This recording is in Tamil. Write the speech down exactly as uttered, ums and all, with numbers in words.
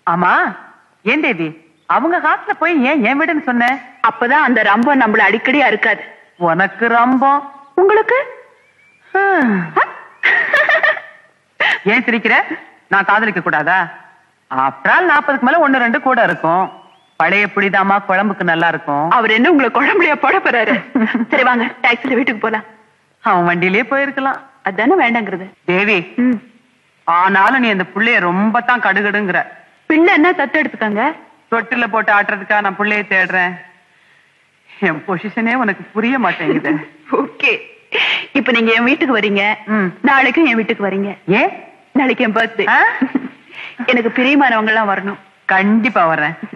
ஆமா ஏன் தேவி அவங்க காசுல போய் ஏன் என் வீடுன்னு சொன்ன? அப்பதான் அந்த ரம்பம் நம்மள அடிக்கடி அறுக்காது. உனக்கு ரம்பம், உங்களுக்கு ஏன் சிரிக்கிற? நான் காதலிக்க கூடாதா? ஆப்டரால் நாற்பதுக்கு மேல ஒண்ணு ரெண்டு கூட இருக்கும். பழைய புளிதாமா குழம்புக்கு நல்லா இருக்கும். அவர் என்ன உங்களை குழம்புலையா போட போறாரு? சரி வாங்க டாக்ஸில வீட்டுக்கு போலாம். அவன் வண்டியிலேயே போயிருக்கலாம். அதானே வேண்டாங்கிறது. தேவி ஆனாலும் நீ அந்த புள்ளைய ரொம்ப தான் கடுகடுங்கிற. பிள்ளை என்ன தத்து எடுத்துக்காங்க? தொட்டில போட்டு ஆட்டுறதுக்கா நான் புள்ளைய தேடுறேன். என் பொசிஷனே உனக்கு புரிய மாட்டேங்குது. ஓகே, இப்ப நீங்க என் வீட்டுக்கு வரீங்க, நாளைக்கும் என் வீட்டுக்கு வரீங்க. ஏன்? நாளைக்கு என் பர்த்டே. எனக்கு பிரியமானவங்க எல்லாம் வரணும். கண்டிப்பா வரேன்.